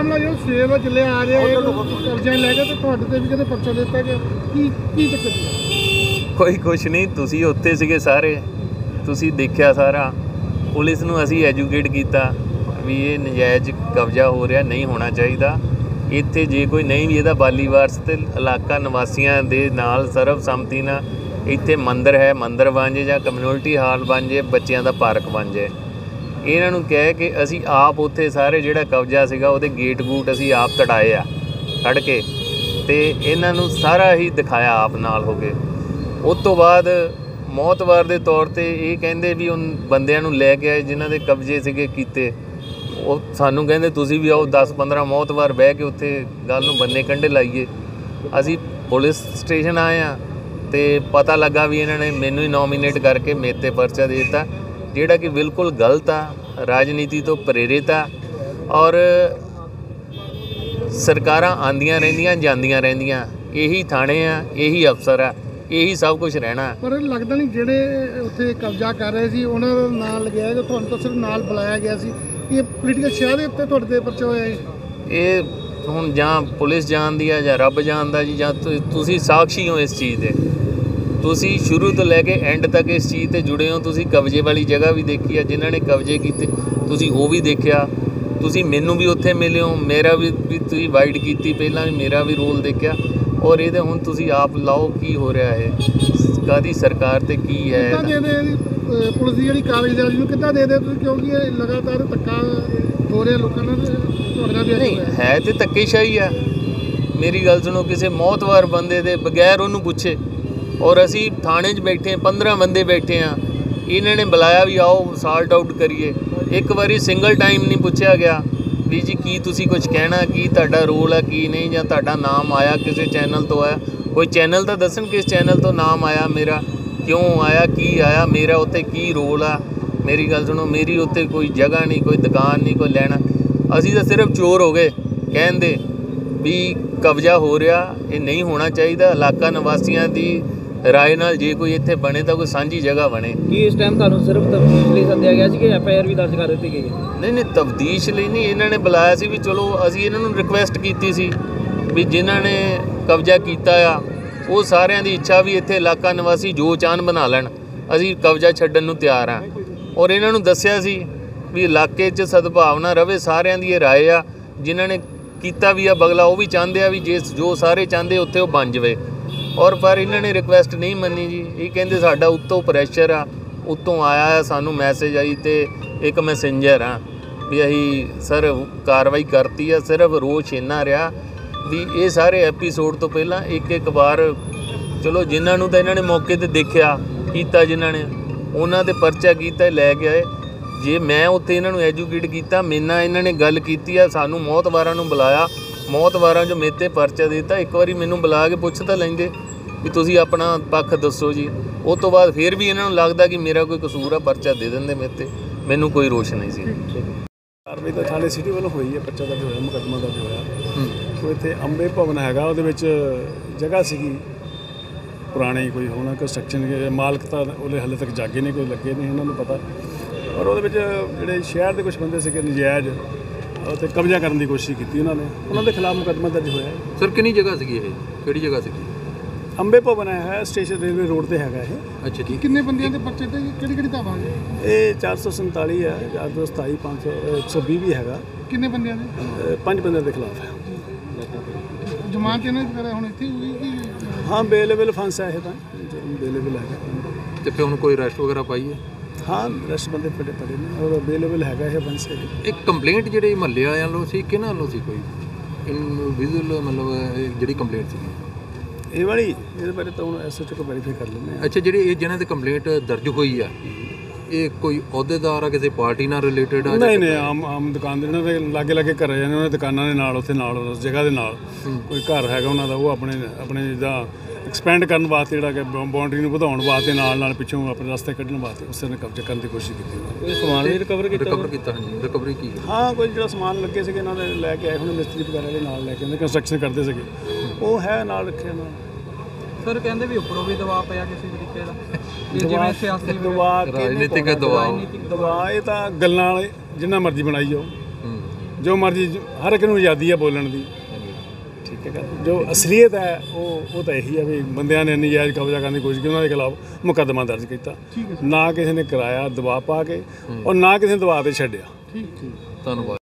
ਮਾਮਲਾ ਜੋ ਸਵੇਰ ਦਾ ਚੱਲਿਆ ਆ ਰਿਹਾ ਕਬਜ਼ਾ ਲੈ ਕੇ ਤੇ ਤੁਹਾਡੇ ਤੇ ਵੀ ਕਿਤੇ ਪਰਚਾ ਦਿੱਤਾ ਗਿਆ, ਕੀ ਚੱਕਰ ਸੀ? ਕੋਈ ਕੁਛ ਨਹੀਂ, ਤੁਸੀਂ ਉੱਥੇ ਸੀਗੇ ਸਾਰੇ, ਤੁਸੀਂ ਦੇਖਿਆ ਸਾਰਾ। ਪੁਲਿਸ ਨੂੰ ਅਸੀਂ ਐਜੂਕੇਟ ਕੀਤਾ ਵੀ ਇਹ ਨਜਾਇਜ਼ ਕਬਜ਼ਾ ਹੋ ਰਿਹਾ, ਨਹੀਂ ਹੋਣਾ ਚਾਹੀਦਾ ਇੱਥੇ। ਜੇ ਕੋਈ ਨਹੀਂ ਵੀ ਇਹਦਾ ਬਾਲੀ ਵਾਰਸ ਤੇ ਇਲਾਕਾ ਨਿਵਾਸੀਆਂ ਦੇ ਨਾਲ ਸਰਬਸੰਮਤੀ ਨਾਲ ਇੱਥੇ ਮੰਦਿਰ ਹੈ, ਮੰਦਿਰ ਬਣ ਜੇ ਜਾਂ ਕਮਿਊਨਿਟੀ ਹਾਲ ਬਣ ਜੇ, ਬੱਚਿਆਂ ਦਾ ਪਾਰਕ ਬਣ ਜੇ। ਇਹਨਾਂ ਨੂੰ ਕਹਿ ਕੇ ਅਸੀਂ ਆਪ ਉੱਥੇ ਸਾਰੇ ਜਿਹੜਾ ਕਬਜ਼ਾ ਸੀਗਾ ਉਹਦੇ ਗੇਟ ਗੂਟ ਅਸੀਂ ਆਪ ਤੜਾਏ ਆ ਕੱਢ ਕੇ, ਅਤੇ ਇਹਨਾਂ ਨੂੰ ਸਾਰਾ ਹੀ ਦਿਖਾਇਆ ਆਪ ਨਾਲ ਹੋ ਕੇ। ਉਸ ਤੋਂ ਬਾਅਦ ਮੌਤਵਾਰ ਦੇ ਤੌਰ 'ਤੇ ਇਹ ਕਹਿੰਦੇ ਵੀ ਉਨ ਬੰਦਿਆਂ ਨੂੰ ਲੈ ਕੇ ਆਏ ਜਿਨ੍ਹਾਂ ਦੇ ਕਬਜ਼ੇ ਸੀਗੇ ਕੀਤੇ। ਉਹ ਸਾਨੂੰ ਕਹਿੰਦੇ ਤੁਸੀਂ ਵੀ ਆਓ 10-15 ਮੌਤਵਾਰ ਬਹਿ ਕੇ ਉੱਥੇ ਗੱਲ ਨੂੰ ਬੰਨੇ ਕੰਢੇ ਲਾਈਏ। ਅਸੀਂ ਪੁਲਿਸ ਸਟੇਸ਼ਨ ਆਏ ਹਾਂ ਅਤੇ ਪਤਾ ਲੱਗਾ ਵੀ ਇਹਨਾਂ ਨੇ ਮੈਨੂੰ ਹੀ ਨੋਮੀਨੇਟ ਕਰਕੇ ਮੇਰੇ 'ਤੇ ਪਰਚਾ ਦੇ ਦਿੱਤਾ, ਜਿਹੜਾ ਕਿ ਬਿਲਕੁਲ ਗਲਤ ਆ, ਰਾਜਨੀਤੀ ਤੋਂ ਪ੍ਰੇਰਿਤ ਆ। ਔਰ ਸਰਕਾਰਾਂ ਆਉਂਦੀਆਂ ਰਹਿੰਦੀਆਂ ਜਾਂਦੀਆਂ ਰਹਿੰਦੀਆਂ, ਇਹੀ ਥਾਣੇ ਆ, ਇਹੀ ਅਫਸਰ ਆ, ਇਹੀ ਸਭ ਕੁਝ ਰਹਿਣਾ। ਪਰ ਲੱਗਦਾ ਨਹੀਂ ਜਿਹੜੇ ਉੱਥੇ ਕਬਜ਼ਾ ਕਰ ਰਹੇ ਸੀ ਉਹਨਾਂ ਦਾ ਨਾਂ ਲਗਾਇਆ, ਜੋ ਤੁਹਾਨੂੰ ਤਾਂ ਸਿਰਫ ਨਾਲ ਬੁਲਾਇਆ ਗਿਆ ਸੀ। ਇਹ ਪੋਲੀਟੀਕਲ ਸ਼ਹਿਰ ਦੇ ਉੱਤੇ ਤੁਹਾਡੇ 'ਤੇ ਪਰਚਾ ਹੋਇਆ ਇਹ ਹੁਣ ਜਾਂ ਪੁਲਿਸ ਜਾਣਦੀ ਆ ਜਾਂ ਰੱਬ ਜਾਣਦਾ ਜੀ, ਜਾਂ ਤੁਸੀਂ ਸਾਖੀ ਹੋ ਇਸ ਚੀਜ਼ ਦੇ। ਤੁਸੀਂ ਸ਼ੁਰੂ ਤੋਂ ਲੈ ਕੇ ਐਂਡ ਤੱਕ ਇਸ ਚੀਜ਼ 'ਤੇ ਜੁੜੇ ਹੋ। ਤੁਸੀਂ ਕਬਜ਼ੇ ਵਾਲੀ ਜਗ੍ਹਾ ਵੀ ਦੇਖੀ ਆ, ਜਿਨ੍ਹਾਂ ਨੇ ਕਬਜ਼ੇ ਕੀਤੇ ਤੁਸੀਂ ਉਹ ਵੀ ਦੇਖਿਆ। ਤੁਸੀਂ ਮੈਨੂੰ ਵੀ ਉੱਥੇ ਮਿਲੇ ਹੋ, ਮੇਰਾ ਵੀ ਤੁਸੀਂ ਵਾਈਡ ਕੀਤੀ ਪਹਿਲਾਂ ਵੀ, ਮੇਰਾ ਵੀ ਰੋਲ ਦੇਖਿਆ। ਔਰ ਇਹਦੇ ਹੁਣ ਤੁਸੀਂ ਆਪ ਲਾਓ ਕੀ ਹੋ ਰਿਹਾ ਹੈ, ਕਾਹਦੀ ਸਰਕਾਰ ਤੇ ਕੀ ਹੈ। ਪੁਲਿਸ ਦੀ ਜਿਹੜੀ ਕਾਰਗੁਜ਼ਾਰੀ ਨੂੰ ਕਿੱਦਾਂ ਦੇ ਤੁਸੀਂ, ਕਿਉਂਕਿ ਇਹ ਲਗਾਤਾਰ ਧੱਕਾ ਹੋ ਰਿਹਾ ਲੋਕਾਂ ਨਾਲ ਤੁਹਾਡੇ ਨਾਲ। ਨਹੀਂ ਹੈ ਤੇ ਧੱਕੇਸ਼ਾਹੀ ਆ। ਮੇਰੀ ਗੱਲ ਸੁਣੋ, ਕਿਸੇ ਮੌਤਵਾਰ ਬੰਦੇ ਦੇ ਬਗੈਰ ਉਹਨੂੰ ਪੁੱਛੇ, ਔਰ ਅਸੀਂ ਥਾਣੇ 'ਚ ਬੈਠੇ 15 ਬੰਦੇ ਬੈਠੇ ਹਾਂ, ਇਹਨਾਂ ਨੇ ਬੁਲਾਇਆ ਵੀ ਆਓ ਸਾਲਟ ਆਊਟ ਕਰੀਏ। ਇੱਕ ਵਾਰੀ ਸਿੰਗਲ ਟਾਈਮ ਨਹੀਂ ਪੁੱਛਿਆ ਗਿਆ ਵੀ ਜੀ ਕੀ ਤੁਸੀਂ ਕੁਝ ਕਹਿਣਾ, ਕੀ ਤੁਹਾਡਾ ਰੋਲ ਆ, ਕੀ ਨਹੀਂ, ਜਾਂ ਤੁਹਾਡਾ ਨਾਮ ਆਇਆ ਕਿਸੇ ਚੈਨਲ ਤੋਂ ਆਇਆ। ਕੋਈ ਚੈਨਲ ਤਾਂ ਦੱਸਣ ਕਿਸ ਚੈਨਲ ਤੋਂ ਨਾਮ ਆਇਆ ਮੇਰਾ, ਕਿਉਂ ਆਇਆ, ਕੀ ਆਇਆ, ਮੇਰਾ ਉੱਥੇ ਕੀ ਰੋਲ ਆ। ਮੇਰੀ ਗੱਲ ਸੁਣੋ, ਮੇਰੀ ਉੱਥੇ ਕੋਈ ਜਗ੍ਹਾ ਨਹੀਂ, ਕੋਈ ਦੁਕਾਨ ਨਹੀਂ, ਕੋਈ ਲੈਣਾ। ਅਸੀਂ ਤਾਂ ਸਿਰਫ ਚੋਰ ਹੋ ਗਏ ਕਹਿੰਦੇ ਵੀ ਕਬਜ਼ਾ ਹੋ ਰਿਹਾ, ਇਹ ਨਹੀਂ ਹੋਣਾ ਚਾਹੀਦਾ। ਇਲਾਕਾ ਨਿਵਾਸੀਆਂ ਦੀ ਰਾਏ ਨਾਲ ਜੇ ਕੋਈ ਇੱਥੇ ਬਣੇ ਤਾਂ ਕੋਈ ਸਾਂਝੀ ਜਗ੍ਹਾ ਬਣੇ। ਕੀ ਇਸ ਟਾਈਮ ਤੁਹਾਨੂੰ ਸਿਰਫ ਤਫਤੀਸ਼ ਲਈ ਸੱਦਿਆ ਗਿਆ ਸੀ ਕਿ FIR ਵੀ ਦਰਜ ਕਰ ਦਿੱਤੀ ਗਈ ਹੈ? ਨਹੀਂ ਤਫਤੀਸ਼ ਲਈ ਨਹੀਂ, ਇਹਨਾਂ ਨੇ ਬੁਲਾਇਆ ਸੀ ਵੀ ਚਲੋ, ਅਸੀਂ ਇਹਨਾਂ ਨੂੰ ਰਿਕੁਐਸਟ ਕੀਤੀ ਸੀ ਵੀ ਜਿਨ੍ਹਾਂ ਨੇ ਕਬਜ਼ਾ ਕੀਤਾ ਆ ਉਹ ਸਾਰਿਆਂ ਦੀ ਇੱਛਾ ਵੀ ਇੱਥੇ ਇਲਾਕਾ ਨਿਵਾਸੀ ਜੋ ਚਾਹਣ ਬਣਾ ਲੈਣ, ਅਸੀਂ ਕਬਜ਼ਾ ਛੱਡਣ ਨੂੰ ਤਿਆਰ ਹਾਂ। ਔਰ ਇਹਨਾਂ ਨੂੰ ਦੱਸਿਆ ਸੀ ਵੀ ਇਲਾਕੇ 'ਚ ਸਦਭਾਵਨਾ ਰਵੇ, ਸਾਰਿਆਂ ਦੀ ਇਹ ਰਾਏ ਆ। ਜਿਨ੍ਹਾਂ ਨੇ ਕੀਤਾ ਵੀ ਆ ਬਗਲਾ, ਉਹ ਵੀ ਚਾਹੁੰਦੇ ਆ ਵੀ ਜੇ ਜੋ ਸਾਰੇ ਚਾਹੁੰਦੇ ਉੱਥੇ ਉਹ ਬਣ ਜਾਵੇ। ਔਰ ਪਰ ਇਹਨਾਂ ਨੇ ਰਿਕੁਐਸਟ ਨਹੀਂ ਮੰਨੀ ਜੀ। ਇਹ ਕਹਿੰਦੇ ਸਾਡਾ ਉੱਤੋਂ ਪ੍ਰੈਸ਼ਰ ਆ, ਉੱਤੋਂ ਆਇਆ ਆ, ਸਾਨੂੰ ਮੈਸੇਜ ਆਈ ਤੇ ਇੱਕ ਮੈਸੇਂਜਰ ਆ ਵੀ ਅਸੀਂ ਸਰ ਕਾਰਵਾਈ ਕਰਤੀ ਆ। ਸਿਰਫ ਰੋਸ਼ ਇੰਨਾ ਰਿਹਾ ਵੀ ਇਹ ਸਾਰੇ ਐਪੀਸੋਡ ਤੋਂ ਪਹਿਲਾਂ ਇੱਕ ਵਾਰ ਚਲੋ ਜਿਨ੍ਹਾਂ ਨੂੰ ਤਾਂ ਇਹਨਾਂ ਨੇ ਮੌਕੇ 'ਤੇ ਦੇਖਿਆ ਕੀਤਾ, ਜਿਨ੍ਹਾਂ ਨੇ ਉਹਨਾਂ 'ਤੇ ਪਰਚਾ ਕੀਤਾ, ਲੈ ਕੇ ਆਏ। ਜੇ ਮੈਂ ਉੱਥੇ ਇਹਨਾਂ ਨੂੰ ਐਜੂਕੇਟ ਕੀਤਾ, ਮੇਰੇ ਨਾਲ ਇਹਨਾਂ ਨੇ ਗੱਲ ਕੀਤੀ ਆ, ਸਾਨੂੰ ਮੌਤਵਾਰਾਂ ਨੂੰ ਬੁਲਾਇਆ, ਮੌਤਵਾਰਾਂ 'ਚੋਂ ਮੇਰੇ 'ਤੇ ਪਰਚਾ ਦੇ ਦਿੱਤਾ। ਇੱਕ ਵਾਰੀ ਮੈਨੂੰ ਬੁਲਾ ਕੇ ਪੁੱਛ ਤਾਂ ਲੈਂਦੇ ਵੀ ਤੁਸੀਂ ਆਪਣਾ ਪੱਖ ਦੱਸੋ ਜੀ। ਉਸ ਤੋਂ ਬਾਅਦ ਫਿਰ ਵੀ ਇਹਨਾਂ ਨੂੰ ਲੱਗਦਾ ਕਿ ਮੇਰਾ ਕੋਈ ਕਸੂਰ ਆ, ਪਰਚਾ ਦੇ ਦਿੰਦੇ ਮੇਰੇ 'ਤੇ। ਮੈਨੂੰ ਕੋਈ ਰੋਸ਼ ਨਹੀਂ ਸੀ। ਕਾਰਵਾਈ ਤਾਂ ਥਾਣੇ ਸਿਟੀ ਵੱਲੋਂ ਹੋਈ ਹੈ, ਪਰਚਾ ਦਰਜ ਹੋਇਆ, ਮੁਕੱਦਮਾ ਦਰਜ ਹੋਇਆ। ਉਹ ਇੱਥੇ ਅੰਬੇ ਭਵਨ ਹੈਗਾ, ਉਹਦੇ ਵਿੱਚ ਜਗ੍ਹਾ ਸੀਗੀ ਪੁਰਾਣੀ, ਕੋਈ ਹੋਣਾ ਕੰਸਟਰਕਸ਼ਨ, ਮਾਲਕ ਤਾਂ ਉਹਦੇ ਹਾਲੇ ਤੱਕ ਜਾਗੇ ਨਹੀਂ, ਕੋਈ ਲੱਗੇ ਨਹੀਂ ਉਹਨਾਂ ਨੂੰ ਪਤਾ। ਔਰ ਉਹਦੇ ਵਿੱਚ ਜਿਹੜੇ ਸ਼ਹਿਰ ਦੇ ਕੁਝ ਬੰਦੇ ਸੀਗੇ ਨਜਾਇਜ਼ ਅਤੇ ਕਬਜ਼ਾ ਕਰਨ ਦੀ ਕੋਸ਼ਿਸ਼ ਕੀਤੀ ਉਹਨਾਂ ਨੇ, ਉਹਨਾਂ ਦੇ ਖਿਲਾਫ ਮੁਕੱਦਮਾ ਦਰਜ ਹੋਇਆ। ਸਰ ਕਿੰਨੀ ਜਗ੍ਹਾ ਸੀਗੀ ਇਹ, ਕਿਹੜੀ ਜਗ੍ਹਾ ਸੀਗੀ? ਅੰਬੇ ਭਵਨ ਹੈ, ਸਟੇਸ਼ਨ ਰੇਲਵੇ ਰੋਡ ਤੇ ਹੈਗਾ ਇਹ। ਅੱਛਾ ਜੀ। ਕਿੰਨੇ ਬੰਦਿਆਂ ਦੇ ਪਰਚੇ ਤੇ ਕਿਹੜੀ ਧਾਵਾ? ਇਹ 447 ਹੈ, 427, 500, 120 ਵੀ ਹੈਗਾ। ਕਿੰਨੇ ਬੰਦਿਆਂ ਦੇ? 5 ਬੰਦਿਆਂ ਦੇ ਖਿਲਾਫ ਹੈ। ਜ਼ਮਾਨਤ ਇਹਨਾਂ ਦੀ ਹੁਣ ਇੱਥੇ ਹੋਈ ਕਿ? ਹਾਂ, ਬੇਲੇਬਲ ਫੰਸ ਹੈ ਇਹ ਤਾਂ, ਬੇਲੇਬਲ ਹੈਗਾ। ਤੇ ਫਿਰ ਹੁਣ ਕੋਈ ਅਰੈਸਟ ਵਗੈਰਾ ਪਾਈ ਹੈ? ਹਾਂ, ਰੈਸਟ ਬੰਦੇ ਪੜੇ ਨੇ ਔਰ ਅਵੇਲੇਬਲ ਹੈਗਾ ਇਹ ਬੰਸ ਹੈ। ਇੱਕ ਕੰਪਲੇਂਟ ਜਿਹੜੀ ਮਹੱਲੇ ਵਾਲਿਆਂ ਵੱਲੋਂ ਸੀ, ਕਿਹਨਾਂ ਵੱਲੋਂ ਸੀ? ਕੋਈ ਇਨਵਿਜ਼ੂਅਲ ਮਤਲਬ ਜਿਹੜੀ ਕੰਪਲੇਂਟ ਸੀ ਇਹ ਵਾਲੀ, ਇਹਦੇ ਬਾਰੇ ਤਾਂ ਹੁਣ SHO ਕੋ ਵੈਰੀਫਾਈ ਕਰ ਲੈਂਦੇ ਹਾਂ। ਅੱਛਾ, ਜਿਹੜੀ ਇਹ ਜਿਹਨਾਂ ਤੇ ਕੰਪਲੇਂਟ ਦਰਜ ਹੋਈ ਆ, ਇਹ ਕੋਈ ਅਹੁਦੇਦਾਰ ਆ, ਕਿਸੇ ਪਾਰਟੀ ਨਾਲ ਰਿਲੇਟਡ ਆ? ਨਹੀਂ ਆਮ ਦੁਕਾਨ ਦੇ ਇਹਨਾਂ ਦੇ ਲਾਗੇ ਘਰ ਜਾਂਦੇ, ਉਹਨਾਂ ਦੁਕਾਨਾਂ ਦੇ ਨਾਲ, ਉੱਥੇ ਨਾਲ ਉਸ ਜਗ੍ਹਾ ਦੇ ਨਾਲ ਕੋਈ ਘਰ ਹੈਗਾ ਉਹਨਾਂ ਦਾ, ਉਹ ਆਪਣੇ ਜਿੱਦਾਂ ਐਕਸਪੈਂਡ ਕਰਨ ਵਾਸਤੇ, ਜਿਹੜਾ ਕਿ ਬਾਉਂਡਰੀ ਨੂੰ ਵਧਾਉਣ ਵਾਸਤੇ, ਨਾਲ ਪਿੱਛੋਂ ਆਪਣੇ ਰਸਤੇ ਕੱਢਣ ਵਾਸਤੇ ਉਸ ਨੇ ਕਬਜ਼ਾ ਕਰਨ ਦੀ ਕੋਸ਼ਿਸ਼ ਕੀਤੀ। ਕੋਈ ਸਮਾਨ ਵੀ ਰਿਕਵਰ ਕੀਤਾ? ਹਾਂਜੀ, ਰਿਕਵਰੀ ਕੀ? ਹਾਂ, ਕੋਈ ਜਿਹੜਾ ਸਮਾਨ ਲੱਗੇ ਸੀਗੇ ਇਹਨਾਂ ਦੇ ਲੈ ਕੇ ਆਏ ਹੁਣ, ਮਿਸਤਰੀ ਵਗੈਰਾ ਦੇ ਨਾਲ ਲੈ ਕੇ ਆਉਂਦੇ, ਕੰਸਟਰਕਸ਼ਨ ਕਰਦੇ ਸੀਗੇ, ਉਹ ਹੈ ਨਾਲ ਰੱਖਿਆ ਨਾਲ। ਸਰ ਕਹਿੰਦੇ ਵੀ ਉੱਪਰੋਂ ਵੀ ਦਬਾਅ ਪਿਆ ਕਿਸੇ ਤਰੀਕੇ ਦਾ, ਜਿਵੇਂ ਸਿਆਸੀ ਰਾਜਨੀਤਿਕ ਦਬਾਅ। ਇਹ ਤਾਂ ਗੱਲਾਂ ਵਾਲੇ ਜਿੰਨਾ ਮਰਜ਼ੀ ਬਣਾਈ ਜਾਓ, ਜੋ ਮਰਜ਼ੀ ਹਰ ਇੱਕ ਨੂੰ ਆਜ਼ਾਦੀ ਹੈ ਬੋਲਣ ਦੀ। ਠੀਕ ਹੈ ਗੱਲ। ਜੋ ਅਸਲੀਅਤ ਹੈ ਉਹ ਤਾਂ ਇਹੀ ਹੈ ਵੀ ਬੰਦਿਆਂ ਨੇ ਨਜਾਇਜ਼ ਕਬਜ਼ਾ ਕਰਨ ਦੀ ਕੋਸ਼ਿਸ਼ ਕੀਤੀ, ਉਹਨਾਂ ਦੇ ਖਿਲਾਫ ਮੁਕੱਦਮਾ ਦਰਜ ਕੀਤਾ, ਨਾ ਕਿਸੇ ਨੇ ਕਰਾਇਆ ਦਬਾਅ ਪਾ ਕੇ, ਔਰ ਨਾ ਕਿਸੇ ਨੇ ਦਬਾਅ 'ਤੇ ਛੱਡਿਆ। ਧੰਨਵਾਦ।